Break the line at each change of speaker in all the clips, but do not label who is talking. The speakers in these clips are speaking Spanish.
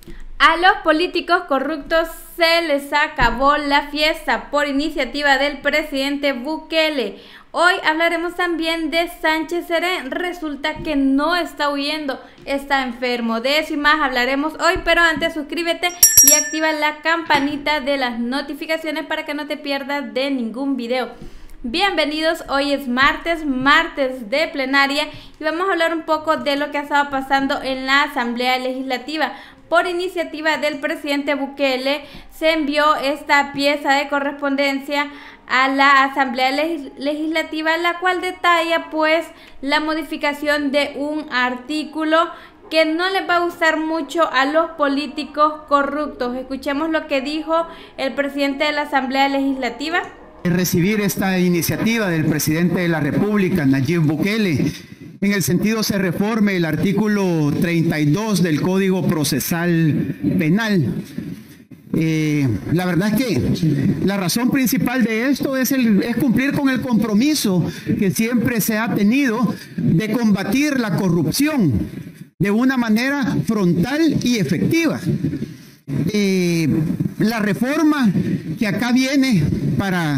A los políticos corruptos se les acabó la fiesta por iniciativa del presidente Bukele. Hoy hablaremos también de Sánchez Serén. Resulta que no está huyendo, está enfermo. De eso y más hablaremos hoy, pero antes suscríbete y activa la campanita de las notificaciones para que no te pierdas de ningún video. Bienvenidos, hoy es martes de plenaria y vamos a hablar un poco de lo que ha estado pasando en la Asamblea Legislativa. Por iniciativa del presidente Bukele se envió esta pieza de correspondencia a la Asamblea Legislativa, la cual detalla pues la modificación de un artículo que no les va a gustar mucho a los políticos corruptos. Escuchemos lo que dijo el presidente de la Asamblea Legislativa.
Recibir esta iniciativa del presidente de la República, Nayib Bukele, en el sentido se reforme el artículo 32 del Código Procesal Penal. La verdad es que la razón principal de esto es cumplir con el compromiso que siempre se ha tenido de combatir la corrupción de una manera frontal y efectiva. La reforma que acá viene para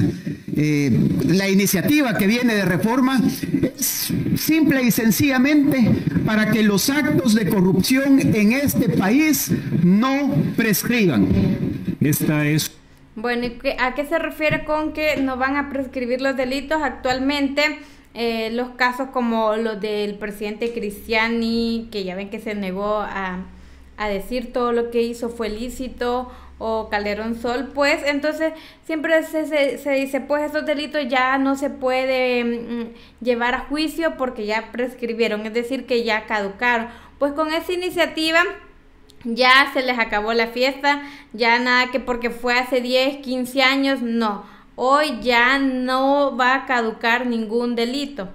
la iniciativa que viene de reforma es simple y sencillamente para que los actos de corrupción en este país no prescriban.
Esta es... Bueno, ¿y a qué se refiere con que no van a prescribir los delitos? Actualmente los casos como los del presidente Cristiani, que ya ven que se negó a decir todo lo que hizo fue lícito, o Calderón Sol, pues entonces siempre se dice pues esos delitos ya no se puede llevar a juicio porque ya prescribieron, es decir que ya caducaron. Pues con esa iniciativa ya se les acabó la fiesta, ya nada que porque fue hace 10, 15 años, no, hoy ya no va a caducar ningún delito.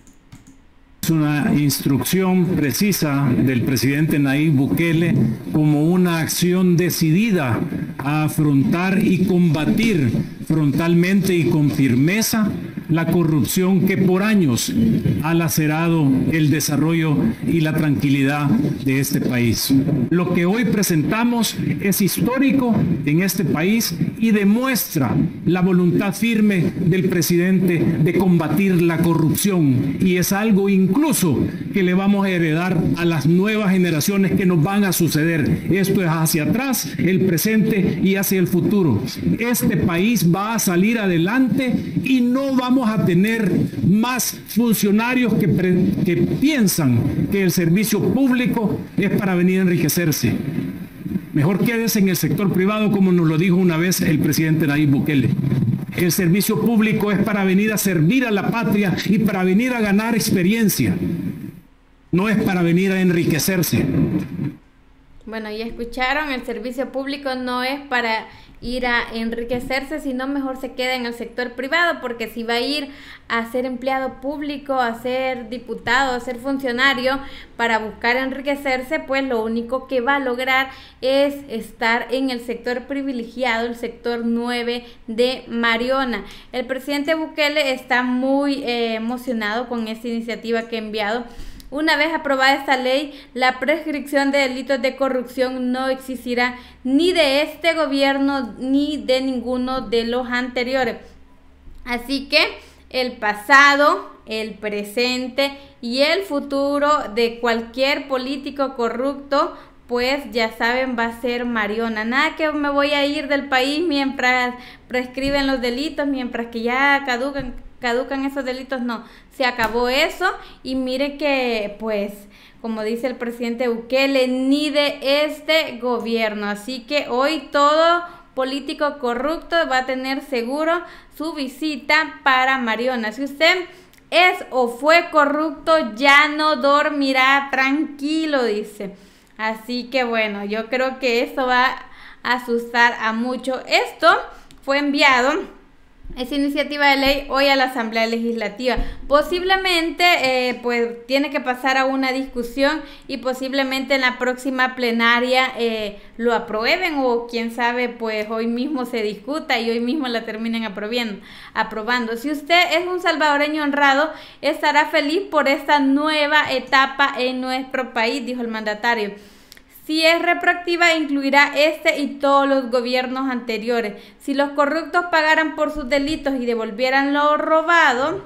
Es una instrucción precisa del presidente Nayib Bukele como una acción decidida a afrontar y combatir frontalmente y con firmeza la corrupción que por años ha lacerado el desarrollo y la tranquilidad de este país. Lo que hoy presentamos es histórico en este país y demuestra la voluntad firme del presidente de combatir la corrupción, y es algo incluso que le vamos a heredar a las nuevas generaciones que nos van a suceder. Esto es hacia atrás, el presente y hacia el futuro. Este país va a salir adelante y no vamos a tener más funcionarios que piensan que el servicio público es para venir a enriquecerse. Mejor quédese en el sector privado, como nos lo dijo una vez el presidente Nayib Bukele. El servicio público es para venir a servir a la patria y para venir a ganar experiencia. No es para venir a enriquecerse.
Bueno, ya escucharon, el servicio público no es para ir a enriquecerse, sino mejor se queda en el sector privado, porque si va a ir a ser empleado público, a ser diputado, a ser funcionario para buscar enriquecerse, pues lo único que va a lograr es estar en el sector privilegiado, el sector 9 de Mariona. El presidente Bukele está muy emocionado con esta iniciativa que ha enviado. Una vez aprobada esta ley, la prescripción de delitos de corrupción no existirá ni de este gobierno ni de ninguno de los anteriores. Así que el pasado, el presente y el futuro de cualquier político corrupto, pues ya saben, va a ser Mariona. Nada que me voy a ir del país mientras prescriben los delitos, mientras que ya caducan esos delitos, no, se acabó eso. Y mire que pues como dice el presidente Bukele, ni de este gobierno. Así que hoy todo político corrupto va a tener seguro su visita para Mariona. Si usted es o fue corrupto, ya no dormirá tranquilo, dice. Así que bueno, yo creo que esto va a asustar a muchos. Esto fue enviado, esa iniciativa de ley, hoy a la Asamblea Legislativa. Posiblemente pues tiene que pasar a una discusión y posiblemente en la próxima plenaria lo aprueben, o quién sabe, pues hoy mismo se discuta y hoy mismo la terminen aprobando. Si usted es un salvadoreño honrado, estará feliz por esta nueva etapa en nuestro país, dijo el mandatario. Si es retroactiva, incluirá este y todos los gobiernos anteriores. Si los corruptos pagaran por sus delitos y devolverán lo robado,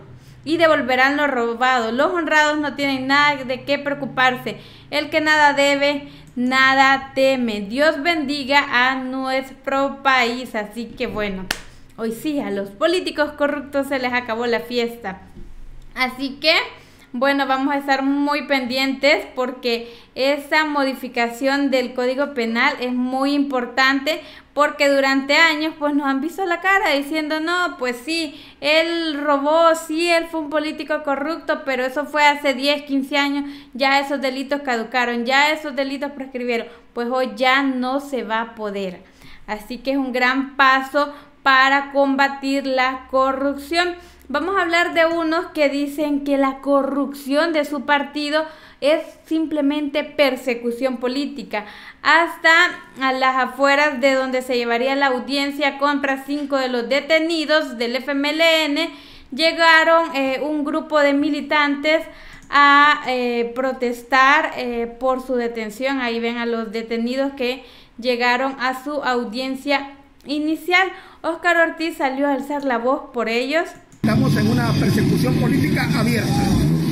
los honrados no tienen nada de qué preocuparse. El que nada debe, nada teme. Dios bendiga a nuestro país. Así que bueno, hoy sí, a los políticos corruptos se les acabó la fiesta. Así que bueno, vamos a estar muy pendientes porque esa modificación del Código Penal es muy importante, porque durante años pues nos han visto la cara diciendo no, pues sí, él robó, sí, él fue un político corrupto, pero eso fue hace 10, 15 años, ya esos delitos caducaron, ya esos delitos prescribieron, pues hoy ya no se va a poder. Así que es un gran paso para combatir la corrupción. Vamos a hablar de unos que dicen que la corrupción de su partido es simplemente persecución política. Hasta a las afueras de donde se llevaría la audiencia contra 5 de los detenidos del FMLN, llegaron un grupo de militantes a protestar por su detención. Ahí ven a los detenidos que llegaron a su audiencia inicial. Óscar Ortiz salió a alzar la voz por ellos.
Estamos en una persecución política abierta,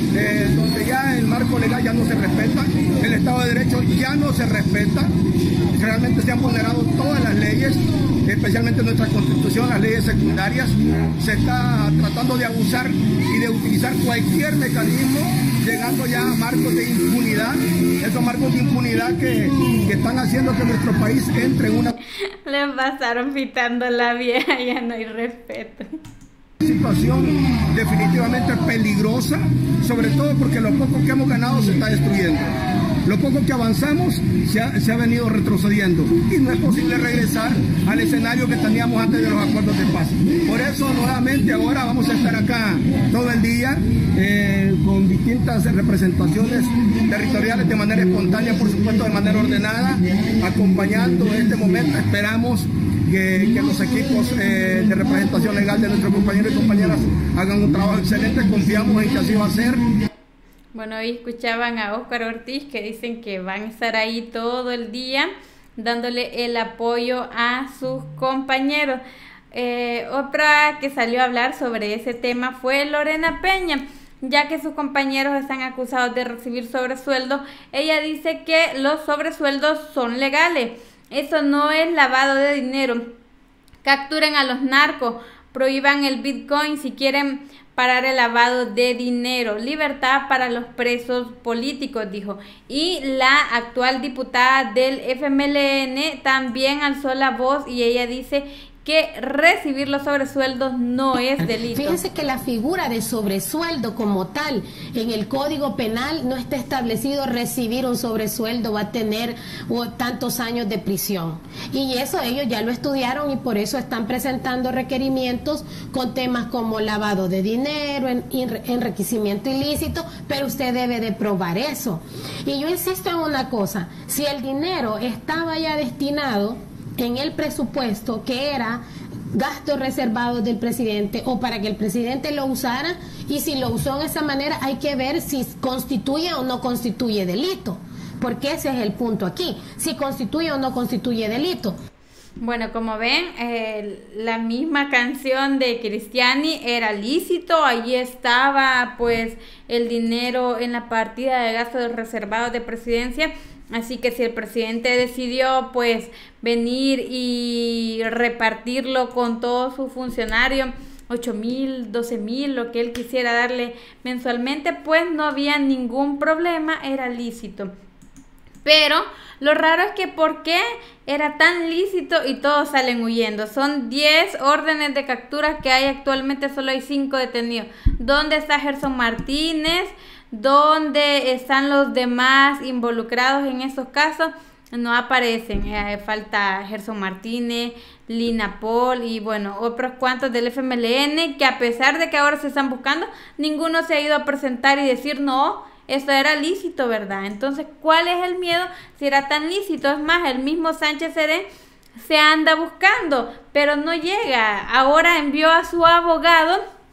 donde ya el marco legal ya no se respeta, el Estado de Derecho ya no se respeta, realmente se han vulnerado todas las leyes, especialmente nuestra Constitución, las leyes secundarias. Se está tratando de abusar y de utilizar cualquier mecanismo, llegando ya a marcos de impunidad, esos marcos de impunidad que están haciendo que nuestro país entre en una...
Le pasaron pitando la vieja, ya no hay respeto.
Situación definitivamente peligrosa, sobre todo porque lo poco que hemos ganado se está destruyendo. Lo poco que avanzamos se ha venido retrocediendo y no es posible regresar al escenario que teníamos antes de los acuerdos de paz. Por eso nuevamente ahora vamos a estar acá todo el día con distintas representaciones territoriales de manera espontánea, por supuesto de manera ordenada, acompañando este momento. Esperamos que los equipos de representación legal de nuestros compañeros y compañeras hagan un trabajo excelente. Confiamos en que así va a ser.
Bueno, hoy escuchaban a Óscar Ortiz, que dicen que van a estar ahí todo el día dándole el apoyo a sus compañeros. Otra que salió a hablar sobre ese tema fue Lorena Peña, ya que sus compañeros están acusados de recibir sobresueldos. Ella dice que los sobresueldos son legales. Eso no es lavado de dinero. Capturen a los narcos, prohíban el Bitcoin si quieren parar el lavado de dinero. Libertad para los presos políticos, dijo. Y la actual diputada del FMLN también alzó la voz y ella dice que recibir los sobresueldos no es delito.
Fíjense que la figura de sobresueldo como tal en el Código Penal no está establecido. Recibir un sobresueldo va a tener tantos años de prisión, y eso ellos ya lo estudiaron y por eso están presentando requerimientos con temas como lavado de dinero, enriquecimiento ilícito, pero usted debe de probar eso. Y yo insisto en una cosa: si el dinero estaba ya destinado en el presupuesto, que era gastos reservados del presidente o para que el presidente lo usara, y si lo usó de esa manera, hay que ver si constituye o no constituye delito, porque ese es el punto aquí, si constituye o no constituye delito.
Bueno, como ven, la misma canción de Cristiani era lícito. Allí estaba pues el dinero en la partida de gastos reservados de presidencia. Así que si el presidente decidió pues venir y repartirlo con todos sus funcionarios, 8,000, 12,000, lo que él quisiera darle mensualmente, pues no había ningún problema, era lícito. Pero lo raro es que ¿por qué era tan lícito y todos salen huyendo? Son 10 órdenes de capturas que hay actualmente, solo hay 5 detenidos. ¿Dónde está Gerson Martínez? ¿Dónde están los demás involucrados en estos casos? No aparecen. Falta Gerson Martínez, Lina Paul y bueno, otros cuantos del FMLN, que a pesar de que ahora se están buscando, ninguno se ha ido a presentar y decir no, esto era lícito, ¿verdad? Entonces, ¿cuál es el miedo si era tan lícito? Es más, el mismo Sánchez Serén se anda buscando, pero no llega. Ahora envió a su abogado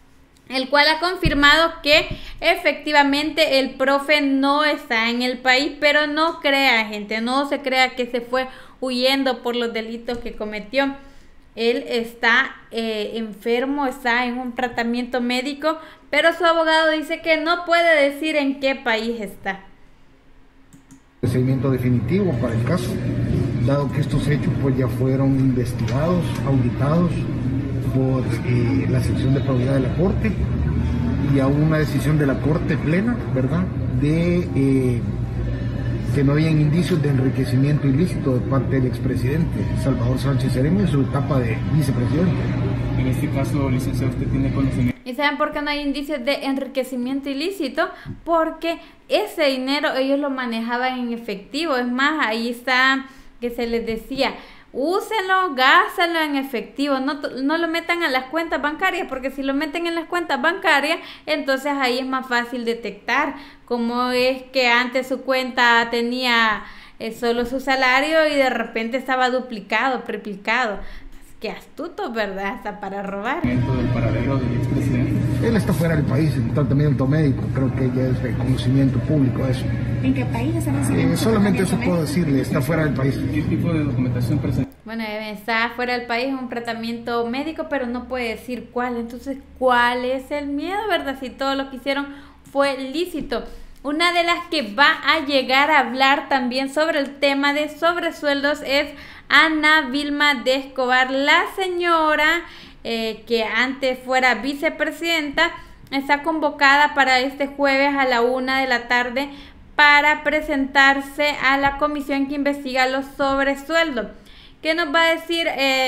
el cual ha confirmado que efectivamente el profe no está en el país, pero no crea, gente, no se crea que se fue huyendo por los delitos que cometió. Él está enfermo, está en un tratamiento médico, pero su abogado dice que no puede decir en qué país está.
Procedimiento definitivo para el caso, dado que estos hechos pues ya fueron investigados, auditados por la sección de probidad de la Corte, y aún una decisión de la Corte Plena, ¿verdad?, de que no habían indicios de enriquecimiento ilícito de parte del expresidente Salvador Sánchez Sereno en su etapa de vicepresidente.
En este caso, licenciado, ¿usted tiene conocimiento?
¿Y saben por qué no hay indicios de enriquecimiento ilícito? Porque ese dinero ellos lo manejaban en efectivo. Es más, ahí está que se les decía, úsenlo, gástenlo en efectivo, no lo metan a las cuentas bancarias, porque si lo meten en las cuentas bancarias, entonces ahí es más fácil detectar cómo es que antes su cuenta tenía solo su salario y de repente estaba duplicado, triplicado. Qué astuto, ¿verdad? Hasta para robar.
¿Del paradero del expresidente?
Él está fuera del país en tratamiento médico, creo que ya es de conocimiento público eso.
¿En qué país está recibiendo
solamente eso puedo decirle, está fuera del país.
¿Qué tipo de documentación presenta?
Bueno, está fuera del país, un tratamiento médico, pero no puede decir cuál. Entonces, ¿cuál es el miedo, verdad? Si todo lo que hicieron fue lícito. Una de las que va a llegar a hablar también sobre el tema de sobresueldos es Ana Vilma de Escobar, la señora que antes fuera vicepresidenta. Está convocada para este jueves a la 1 de la tarde para presentarse a la comisión que investiga los sobresueldos. ¿Qué nos va a decir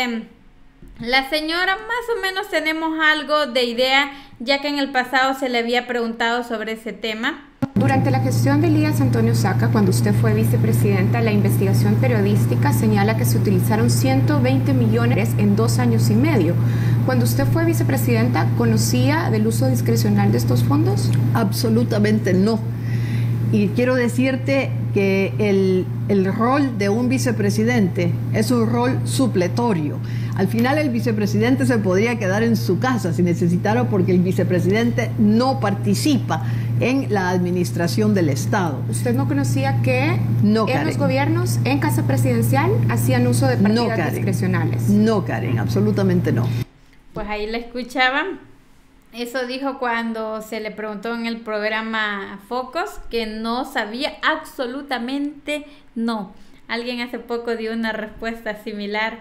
la señora? Más o menos tenemos algo de idea, ya que en el pasado se le había preguntado sobre ese tema.
Durante la gestión de Elías Antonio Saca, cuando usted fue vicepresidenta, la investigación periodística señala que se utilizaron 120 millones en 2 años y medio. Cuando usted fue vicepresidenta, ¿conocía del uso discrecional de estos fondos?
Absolutamente no. Y quiero decirte que el rol de un vicepresidente es un rol supletorio. Al final el vicepresidente se podría quedar en su casa si necesitara, porque el vicepresidente no participa en la administración del Estado.
¿Usted no conocía que en los gobiernos, en Casa Presidencial, hacían uso de partidas discrecionales?
No, Karen, absolutamente no.
Pues ahí la escuchaban. Eso dijo cuando se le preguntó en el programa Focos, que no sabía, absolutamente no. Alguien hace poco dio una respuesta similar.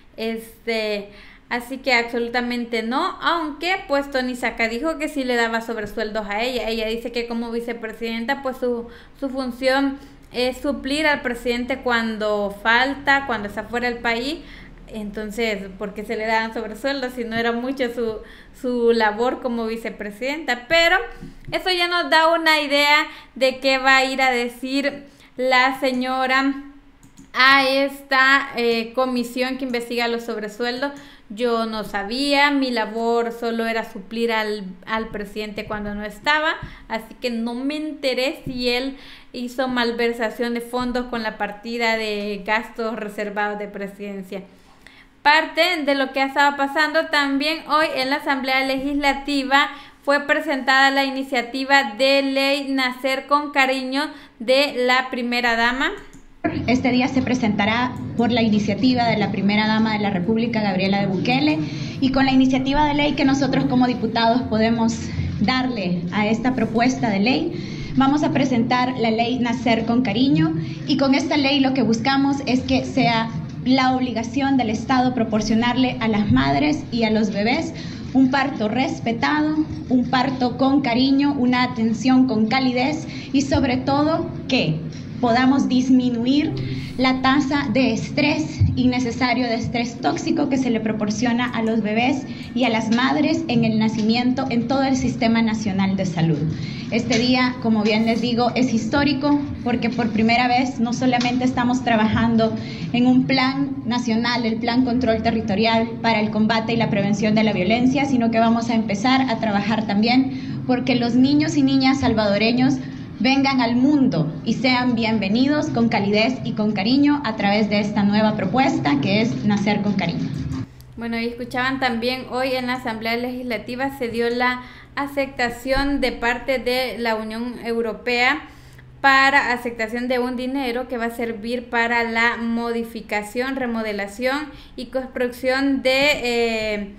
Así que absolutamente no, aunque pues Tony Saca dijo que sí le daba sobresueldos a ella. Ella dice que como vicepresidenta pues su función es suplir al presidente cuando falta, cuando está fuera del país. Entonces, ¿por qué se le daban sobresueldos si no era mucho su labor como vicepresidenta? Pero eso ya nos da una idea de qué va a ir a decir la señora a esta comisión que investiga los sobresueldos. Yo no sabía, mi labor solo era suplir al presidente cuando no estaba, así que no me enteré si él hizo malversación de fondos con la partida de gastos reservados de presidencia. Parte de lo que ha estado pasando también hoy en la Asamblea Legislativa fue presentada la iniciativa de ley Nacer con Cariño de la primera dama.
Este día se presentará por la iniciativa de la primera dama de la República, Gabriela de Bukele, y con la iniciativa de ley que nosotros como diputados podemos darle a esta propuesta de ley, vamos a presentar la ley Nacer con Cariño, y con esta ley lo que buscamos es que sea la obligación del Estado proporcionarle a las madres y a los bebés un parto respetado, un parto con cariño, una atención con calidez y sobre todo que podamos disminuir la tasa de estrés innecesario, de estrés tóxico que se le proporciona a los bebés y a las madres en el nacimiento en todo el Sistema Nacional de Salud. Este día, como bien les digo, es histórico porque por primera vez no solamente estamos trabajando en un plan nacional, el Plan Control Territorial para el combate y la prevención de la violencia, sino que vamos a empezar a trabajar también porque los niños y niñas salvadoreños vengan al mundo y sean bienvenidos con calidez y con cariño a través de esta nueva propuesta que es Nacer con Cariño.
Bueno, y escuchaban también hoy en la Asamblea Legislativa se dio la aceptación de parte de la Unión Europea para aceptación de un dinero que va a servir para la modificación, remodelación y construcción de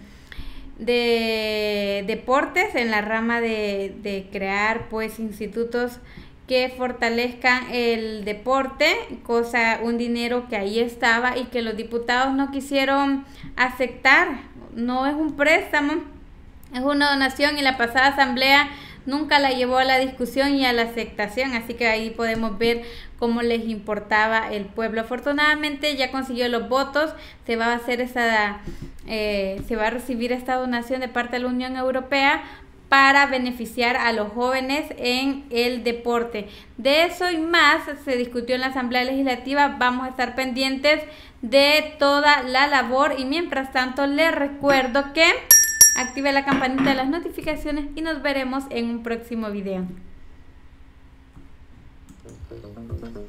deportes en la rama de crear pues institutos que fortalezcan el deporte, un dinero que ahí estaba y que los diputados no quisieron aceptar. No es un préstamo, es una donación, y la pasada asamblea nunca la llevó a la discusión y a la aceptación, así que ahí podemos ver cómo les importaba el pueblo. Afortunadamente ya consiguió los votos, se va a hacer se va a recibir esta donación de parte de la Unión Europea para beneficiar a los jóvenes en el deporte. De eso y más se discutió en la Asamblea Legislativa. Vamos a estar pendientes de toda la labor, y mientras tanto les recuerdo que active la campanita de las notificaciones y nos veremos en un próximo video.